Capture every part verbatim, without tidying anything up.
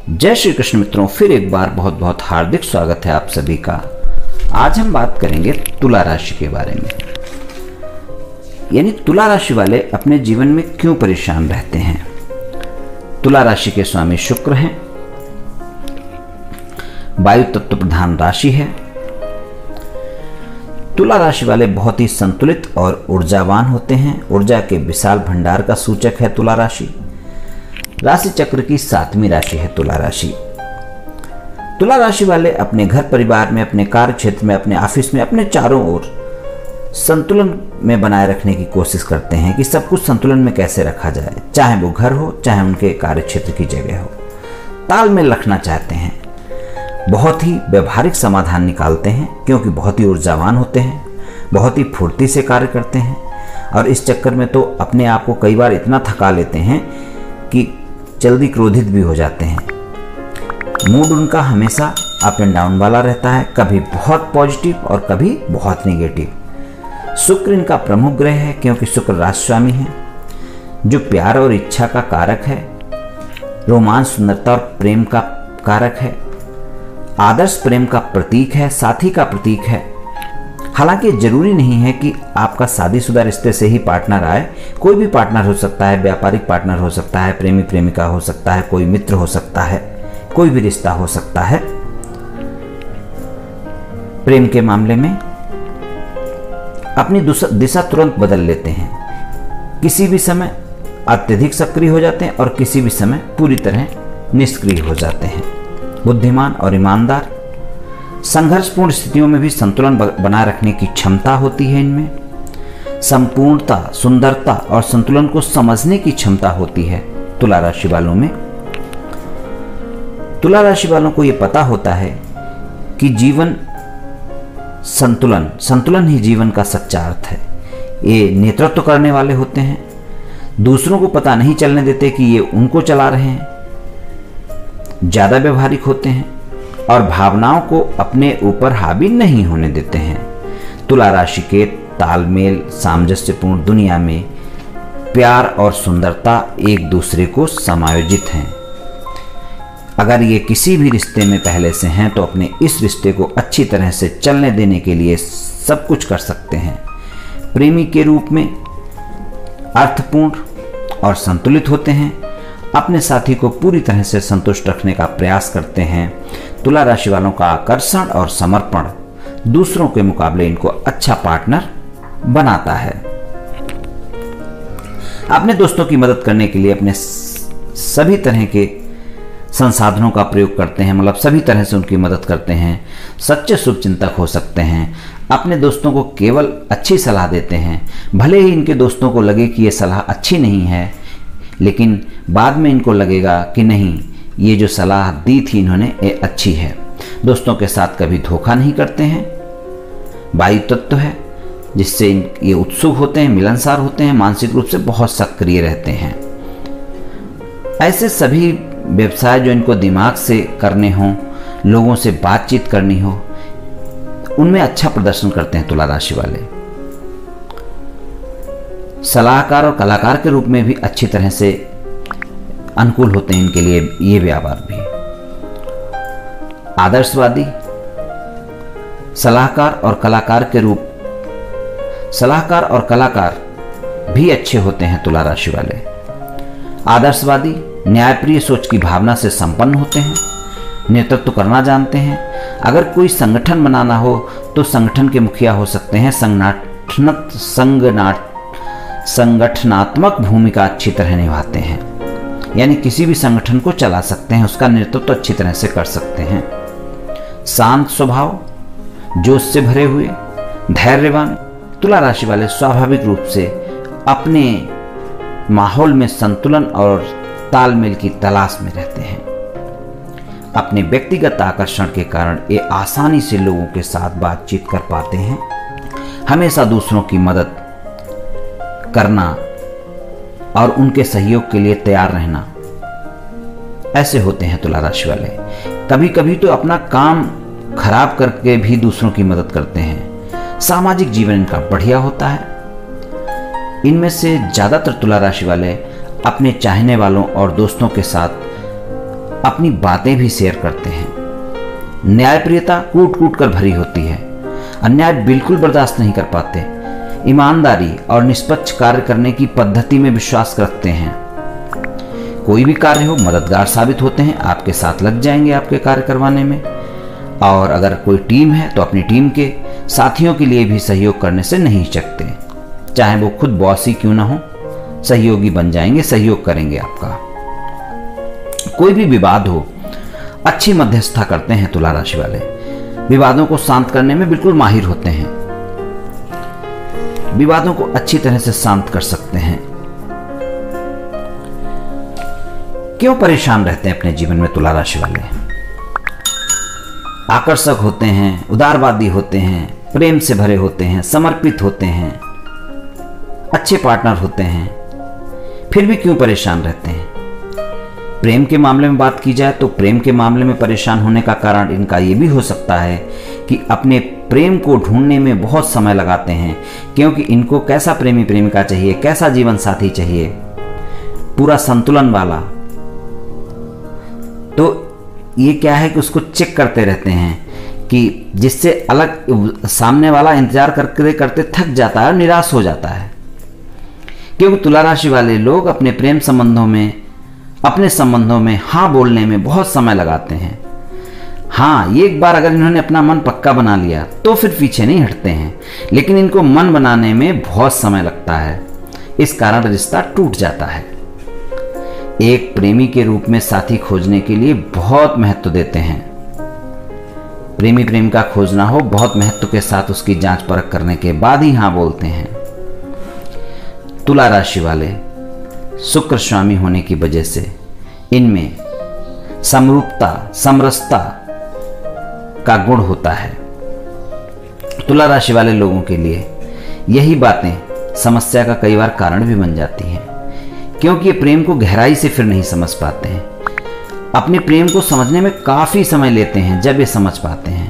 जय श्री कृष्ण मित्रों, फिर एक बार बहुत बहुत हार्दिक स्वागत है आप सभी का। आज हम बात करेंगे तुला राशि के बारे में, यानी तुला राशि वाले अपने जीवन में क्यों परेशान रहते हैं। तुला राशि के स्वामी शुक्र हैं, वायु तत्व प्रधान राशि है। तुला राशि वाले बहुत ही संतुलित और ऊर्जावान होते हैं। ऊर्जा के विशाल भंडार का सूचक है तुला राशि। राशि चक्र की सातवीं राशि है तुला राशि। तुला राशि वाले अपने घर परिवार में, अपने कार्य क्षेत्र में, अपने ऑफिस में, अपने चारों ओर संतुलन में बनाए रखने की कोशिश करते हैं कि सब कुछ संतुलन में कैसे रखा जाए, चाहे वो घर हो चाहे उनके कार्य क्षेत्र की जगह हो। तालमेल रखना चाहते हैं, बहुत ही व्यवहारिक समाधान निकालते हैं क्योंकि बहुत ही ऊर्जावान होते हैं, बहुत ही फुर्ती से कार्य करते हैं और इस चक्कर में तो अपने आप को कई बार इतना थका लेते हैं कि जल्दी क्रोधित भी हो जाते हैं। मूड उनका हमेशा अप एंड डाउन वाला रहता है, कभी बहुत पॉजिटिव और कभी बहुत नेगेटिव। शुक्र इनका प्रमुख ग्रह है क्योंकि शुक्र राशि स्वामी है, जो प्यार और इच्छा का कारक है, रोमांच, सुंदरता और प्रेम का कारक है, आदर्श प्रेम का प्रतीक है, साथी का प्रतीक है। हालांकि जरूरी नहीं है कि आपका शादीशुदा रिश्ते से ही पार्टनर आए, कोई भी पार्टनर हो सकता है, व्यापारिक पार्टनर हो सकता है, प्रेमी प्रेमिका हो सकता है, कोई मित्र हो सकता है, कोई भी रिश्ता हो सकता है। प्रेम के मामले में अपनी दिशा तुरंत बदल लेते हैं, किसी भी समय अत्यधिक सक्रिय हो जाते हैं और किसी भी समय पूरी तरह निष्क्रिय हो जाते हैं। बुद्धिमान और ईमानदार, संघर्षपूर्ण स्थितियों में भी संतुलन बनाए रखने की क्षमता होती है इनमें। संपूर्णता, सुंदरता और संतुलन को समझने की क्षमता होती है तुला राशि वालों में। तुला राशि वालों को यह पता होता है कि जीवन संतुलन संतुलन ही जीवन का सच्चा अर्थ है। ये नेतृत्व करने वाले होते हैं, दूसरों को पता नहीं चलने देते कि ये उनको चला रहे हैं। ज्यादा व्यवहारिक होते हैं और भावनाओं को अपने ऊपर हावी नहीं होने देते हैं। तुला राशि के तालमेल सामंजस्यपूर्ण दुनिया में प्यार और सुंदरता एक दूसरे को समायोजित हैं। अगर ये किसी भी रिश्ते में पहले से हैं तो अपने इस रिश्ते को अच्छी तरह से चलने देने के लिए सब कुछ कर सकते हैं। प्रेमी के रूप में अर्थपूर्ण और संतुलित होते हैं, अपने साथी को पूरी तरह से संतुष्ट रखने का प्रयास करते हैं। तुला राशि वालों का आकर्षण और समर्पण दूसरों के मुकाबले इनको अच्छा पार्टनर बनाता है। अपने दोस्तों की मदद करने के लिए अपने सभी तरह के संसाधनों का प्रयोग करते हैं, मतलब सभी तरह से उनकी मदद करते हैं। सच्चे शुभचिंतक हो सकते हैं, अपने दोस्तों को केवल अच्छी सलाह देते हैं। भले ही इनके दोस्तों को लगे कि ये सलाह अच्छी नहीं है, लेकिन बाद में इनको लगेगा कि नहीं, ये जो सलाह दी थी इन्होंने ये अच्छी है। दोस्तों के साथ कभी धोखा नहीं करते हैं। वायु तत्व है जिससे ये उत्सुक होते हैं, मिलनसार होते हैं, मानसिक रूप से बहुत सक्रिय रहते हैं। ऐसे सभी व्यवसाय जो इनको दिमाग से करने हों, लोगों से बातचीत करनी हो, उनमें अच्छा प्रदर्शन करते हैं तुला राशि वाले। सलाहकार और कलाकार के रूप में भी अच्छी तरह से अनुकूल होते हैं इनके लिए ये व्यापार भी। आदर्शवादी, सलाहकार और कलाकार के रूप सलाहकार और कलाकार भी अच्छे होते हैं तुला राशि वाले। आदर्शवादी न्यायप्रिय सोच की भावना से संपन्न होते हैं, नेतृत्व करना जानते हैं। अगर कोई संगठन बनाना हो तो संगठन के मुखिया हो सकते हैं। संगठनात्मक संगनाट संगठनात्मक भूमिका अच्छी तरह निभाते हैं, यानी किसी भी संगठन को चला सकते हैं, उसका नेतृत्व तो अच्छी तरह से कर सकते हैं। शांत स्वभाव, जोश से भरे हुए, धैर्यवान, तुला राशि वाले स्वाभाविक रूप से अपने माहौल में संतुलन और तालमेल की तलाश में रहते हैं। अपने व्यक्तिगत आकर्षण के कारण ये आसानी से लोगों के साथ बातचीत कर पाते हैं। हमेशा दूसरों की मदद करना और उनके सहयोग के लिए तैयार रहना, ऐसे होते हैं तुला राशि वाले। कभी कभी तो अपना काम खराब करके भी दूसरों की मदद करते हैं। सामाजिक जीवन इनका बढ़िया होता है। इनमें से ज्यादातर तुला राशि वाले अपने चाहने वालों और दोस्तों के साथ अपनी बातें भी शेयर करते हैं। न्यायप्रियता कूट कूट कर भरी होती है, अन्याय बिल्कुल बर्दाश्त नहीं कर पाते, ईमानदारी और निष्पक्ष कार्य करने की पद्धति में विश्वास रखते हैं। कोई भी कार्य हो मददगार साबित होते हैं, आपके साथ लग जाएंगे आपके कार्य करवाने में। और अगर कोई टीम है तो अपनी टीम के साथियों के लिए भी सहयोग करने से नहीं हिचकते, चाहे वो खुद बॉस ही क्यों ना हो, सहयोगी बन जाएंगे, सहयोग करेंगे आपका। कोई भी विवाद हो अच्छी मध्यस्थता करते हैं तुला राशि वाले, विवादों को शांत करने में बिल्कुल माहिर होते हैं, विवादों को अच्छी तरह से शांत कर सकते हैं। क्यों परेशान रहते हैं अपने जीवन में तुला राशि वाले? आकर्षक होते हैं, उदारवादी होते हैं, प्रेम से भरे होते हैं, समर्पित होते हैं, अच्छे पार्टनर होते हैं, फिर भी क्यों परेशान रहते हैं? प्रेम के मामले में बात की जाए तो प्रेम के मामले में परेशान होने का कारण इनका ये भी हो सकता है कि अपने प्रेम को ढूंढने में बहुत समय लगाते हैं, क्योंकि इनको कैसा प्रेमी प्रेमिका चाहिए, कैसा जीवन साथी चाहिए, पूरा संतुलन वाला। तो ये क्या है कि उसको चेक करते रहते हैं कि जिससे अलग सामने वाला इंतजार करते करते थक जाता है और निराश हो जाता है। क्योंकि तुला राशि वाले लोग अपने प्रेम संबंधों में, अपने संबंधों में हाँ बोलने में बहुत समय लगाते हैं। हाँ, ये एक बार अगर इन्होंने अपना मन पक्का बना लिया तो फिर पीछे नहीं हटते हैं, लेकिन इनको मन बनाने में बहुत समय लगता है, इस कारण रिश्ता टूट जाता है। एक प्रेमी के रूप में साथी खोजने के लिए बहुत महत्व देते हैं। प्रेमी प्रेमिका खोजना हो, बहुत महत्व के साथ उसकी जांच परख करने के बाद ही हाँ बोलते हैं। तुला राशि वाले शुक्र स्वामी होने की वजह से इनमें समरूपता, समरसता का गुण होता है। तुला राशि वाले लोगों के लिए यही बातें समस्या का कई बार कारण भी बन जाती हैं, क्योंकि ये प्रेम को गहराई से फिर नहीं समझ पाते हैं। अपने प्रेम को समझने में काफी समय लेते हैं, जब ये समझ पाते हैं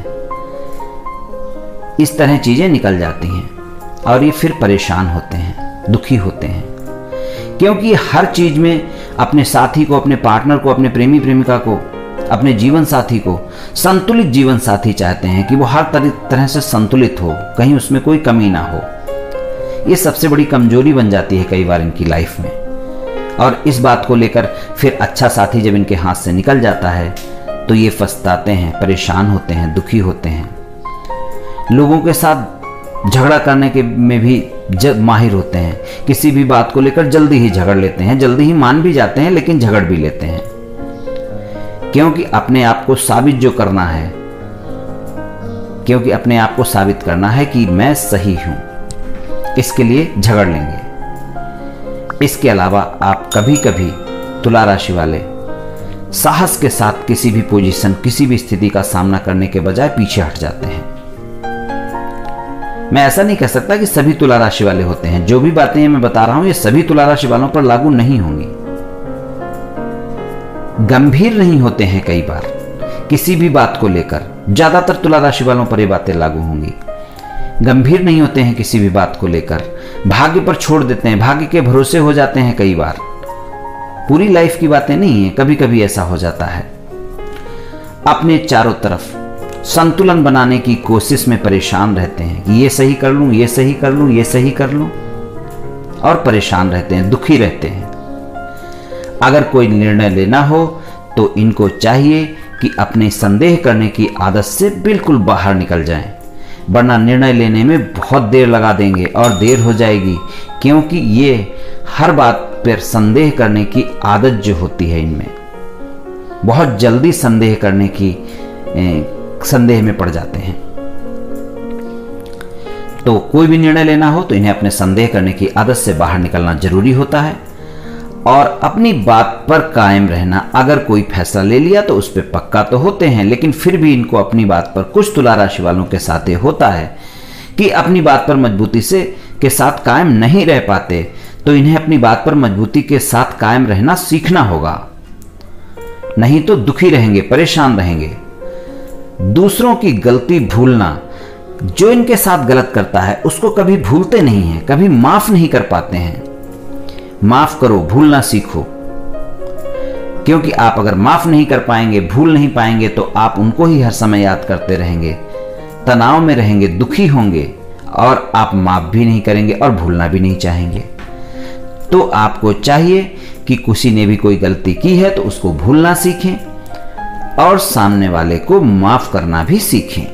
इस तरह चीजें निकल जाती हैं और ये फिर परेशान होते हैं, दुखी होते हैं, क्योंकि हर चीज में अपने साथी को, अपने पार्टनर को, अपने प्रेमी प्रेमिका को, अपने जीवन साथी को संतुलित जीवन साथी चाहते हैं कि वो हर तरह से संतुलित हो, कहीं उसमें कोई कमी ना हो। ये सबसे बड़ी कमजोरी बन जाती है कई बार इनकी लाइफ में, और इस बात को लेकर फिर अच्छा साथी जब इनके हाथ से निकल जाता है तो ये फंसताते हैं, परेशान होते हैं, दुखी होते हैं। लोगों के साथ झगड़ा करने के में भी जब माहिर होते हैं, किसी भी बात को लेकर जल्दी ही झगड़ लेते हैं, जल्दी ही मान भी जाते हैं, लेकिन झगड़ भी लेते हैं, क्योंकि अपने आप को साबित जो करना है, क्योंकि अपने आप को साबित करना है कि मैं सही हूं, इसके लिए झगड़ लेंगे। इसके अलावा आप कभी कभी तुला राशि वाले साहस के साथ किसी भी पोजीशन, किसी भी स्थिति का सामना करने के बजाय पीछे हट जाते हैं। मैं ऐसा नहीं कह सकता कि सभी तुला राशि वाले होते हैं, जो भी बातें मैं बता रहा हूं ये सभी तुला राशि वालों पर लागू नहीं होंगी। गंभीर नहीं होते हैं कई बार किसी भी बात को लेकर, ज्यादातर तुला राशि वालों पर ये बातें लागू होंगी। गंभीर नहीं होते हैं किसी भी बात को लेकर, भाग्य पर छोड़ देते हैं, भाग्य के भरोसे हो जाते हैं कई बार। पूरी लाइफ की बातें नहीं है, कभी कभी ऐसा हो जाता है। अपने चारों तरफ संतुलन बनाने की कोशिश में परेशान रहते हैं कि ये सही कर लूं, ये सही कर लूं, ये सही कर लूं, और परेशान रहते हैं, दुखी रहते हैं। अगर कोई निर्णय लेना हो तो इनको चाहिए कि अपने संदेह करने की आदत से बिल्कुल बाहर निकल जाएं, वरना निर्णय लेने में बहुत देर लगा देंगे और देर हो जाएगी, क्योंकि ये हर बात पर संदेह करने की आदत जो होती है इनमें, बहुत जल्दी संदेह करने की ए, संदेह में पड़ जाते हैं। तो कोई भी निर्णय लेना हो तो इन्हें अपने संदेह करने की आदत से बाहर निकलना जरूरी होता है और अपनी बात पर कायम रहना। अगर कोई फैसला ले लिया तो उस पर पक्का तो होते हैं, लेकिन फिर भी इनको अपनी बात पर, कुछ तुला राशि वालों के साथ ये होता है कि अपनी बात पर मजबूती से के साथ कायम नहीं रह पाते, तो इन्हें अपनी बात पर मजबूती के साथ कायम रहना सीखना होगा, नहीं तो दुखी रहेंगे, परेशान रहेंगे। दूसरों की गलती भूलना, जो इनके साथ गलत करता है उसको कभी भूलते नहीं हैं, कभी माफ नहीं कर पाते हैं। माफ करो, भूलना सीखो। क्योंकि आप अगर माफ नहीं कर पाएंगे, भूल नहीं पाएंगे, तो आप उनको ही हर समय याद करते रहेंगे, तनाव में रहेंगे, दुखी होंगे और आप माफ भी नहीं करेंगे और भूलना भी नहीं चाहेंगे। तो आपको चाहिए कि किसी ने भी कोई गलती की है तो उसको भूलना सीखें और सामने वाले को माफ करना भी सीखें,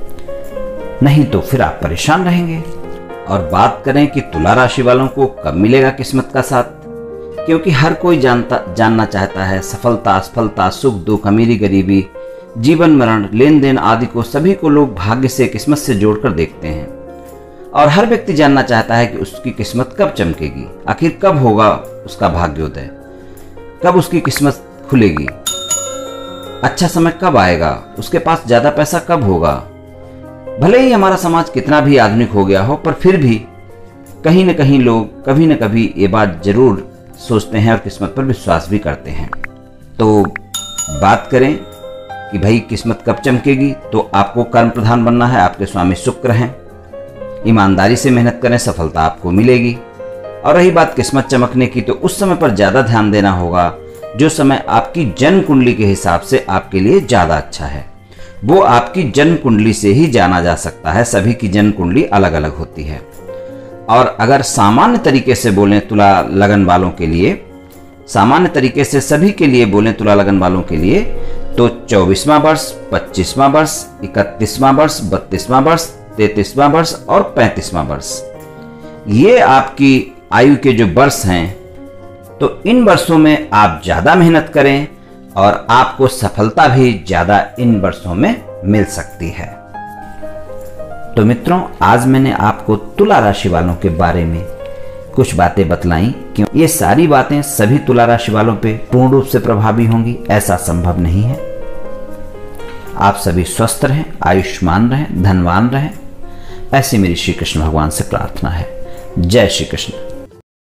नहीं तो फिर आप परेशान रहेंगे। और बात करें कि तुला राशि वालों को कब मिलेगा किस्मत का साथ, क्योंकि हर कोई जानता जानना चाहता है सफलता, असफलता, सुख दुख, अमीरी गरीबी, जीवन मरण, लेन देन आदि को सभी को लोग भाग्य से, किस्मत से जोड़कर देखते हैं। और हर व्यक्ति जानना चाहता है कि उसकी किस्मत कब चमकेगी, आखिर कब होगा उसका भाग्योदय, कब उसकी किस्मत खुलेगी, अच्छा समय कब आएगा, उसके पास ज्यादा पैसा कब होगा। भले ही हमारा समाज कितना भी आधुनिक हो गया हो, पर फिर भी कहीं न कहीं लोग कभी न कभी ये बात जरूर सोचते हैं और किस्मत पर विश्वास भी करते हैं। तो बात करें कि भाई किस्मत कब चमकेगी, तो आपको कर्म प्रधान बनना है, आपके स्वामी शुक्र हैं, ईमानदारी से मेहनत करें, सफलता आपको मिलेगी। और रही बात किस्मत चमकने की, तो उस समय पर ज्यादा ध्यान देना होगा जो समय आपकी जन्म कुंडली के हिसाब से आपके लिए ज्यादा अच्छा है। वो आपकी जन्म कुंडली से ही जाना जा सकता है, सभी की जन्म कुंडली अलग अलग होती है। और अगर सामान्य तरीके से बोलें तुला लगन वालों के लिए, सामान्य तरीके से सभी के लिए बोलें तुला लगन वालों के लिए, तो चौबीसवां वर्ष, पच्चीसवां वर्ष, इकतीसवां वर्ष, बत्तीसवां वर्ष, तैतीसवां वर्ष और पैंतीसवां वर्ष, ये आपकी आयु के जो वर्ष हैं, तो इन वर्षों में आप ज्यादा मेहनत करें और आपको सफलता भी ज्यादा इन वर्षों में मिल सकती है। तो मित्रों, आज मैंने आपको तुला राशि वालों के बारे में कुछ बातें बतलाई। क्यों ये सारी बातें सभी तुला राशि वालों पे पूर्ण रूप से प्रभावी होंगी, ऐसा संभव नहीं है। आप सभी स्वस्थ रहें, आयुष्मान रहें, धनवान रहें, ऐसी मेरी श्री कृष्ण भगवान से प्रार्थना है। जय श्री कृष्ण।